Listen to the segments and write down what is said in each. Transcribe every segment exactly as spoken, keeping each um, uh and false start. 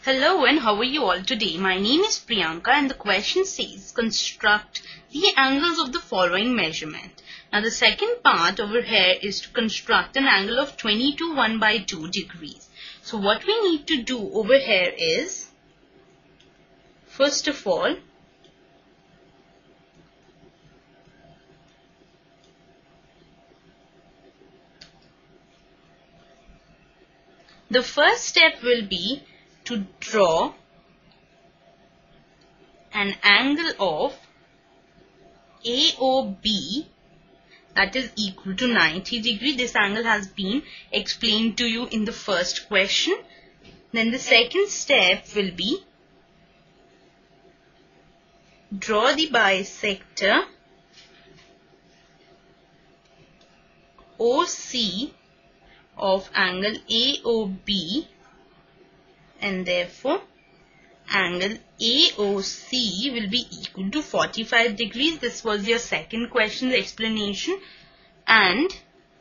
Hello and how are you all today? My name is Priyanka and the question says construct the angles of the following measurement. Now the second part over here is to construct an angle of twenty-two one by two degrees. So what we need to do over here is, first of all, the first step will be to draw an angle of A O B that is equal to ninety degree. This angle has been explained to you in the first question. Then the second step will be draw the bisector O C of angle A O B, and therefore angle A O C will be equal to forty-five degrees. This was your second question's explanation. And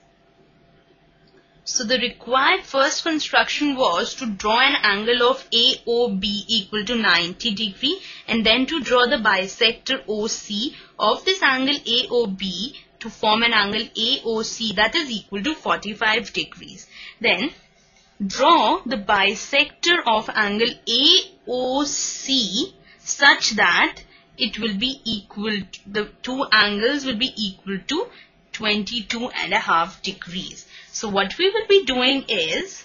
so the required first construction was to draw an angle of A O B equal to ninety degree, and then to draw the bisector O C of this angle A O B to form an angle A O C that is equal to forty-five degrees. Then draw the bisector of angle A O C such that it will be equal to, the two angles will be equal to twenty-two and a half degrees. So what we will be doing is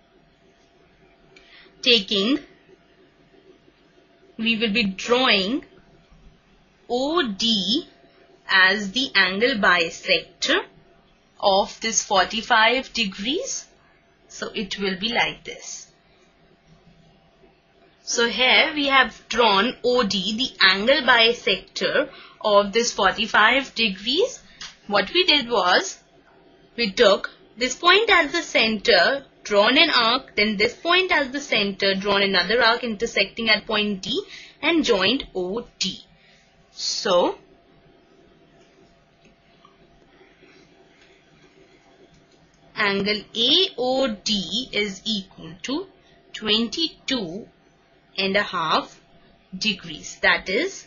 taking, we will be drawing O D as the angle bisector of this forty-five degrees. So it will be like this. So here we have drawn O D, the angle bisector of this forty-five degrees. What we did was, we took this point as the center, drawn an arc, then this point as the center, drawn another arc intersecting at point D and joined O D. So angle A O D is equal to twenty-two and a half degrees. That is,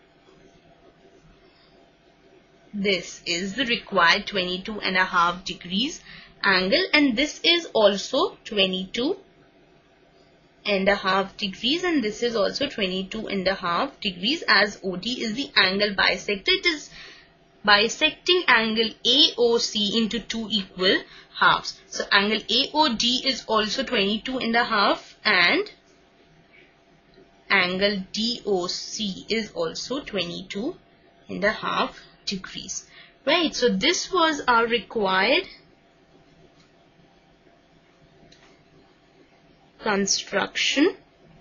this is the required twenty-two and a half degrees angle, and this is also twenty-two and a half degrees, and this is also twenty-two and a half degrees, as O D is the angle bisector. It is bisecting angle A O C into two equal halves. So angle A O D is also twenty-two and a half, and angle D O C is also twenty-two and a half degrees. Right, so this was our required construction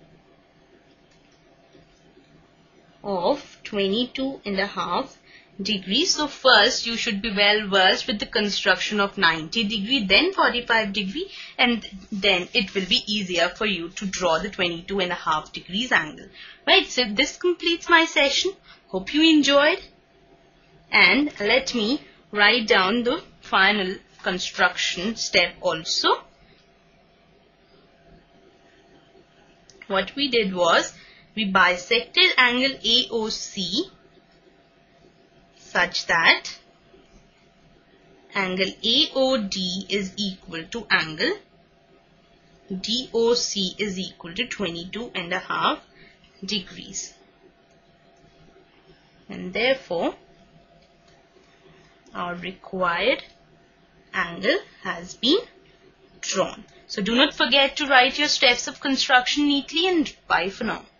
of twenty-two and a half degrees. So first you should be well versed with the construction of ninety degree, then forty-five degree, and then it will be easier for you to draw the twenty-two and a half degrees angle. Right, so this completes my session. Hope you enjoyed, and let me write down the final construction step also. What we did was, we bisected angle A O C such that angle A O D is equal to angle D O C is equal to twenty-two and a half degrees. And therefore, our required angle has been drawn. So do not forget to write your steps of construction neatly, and bye for now.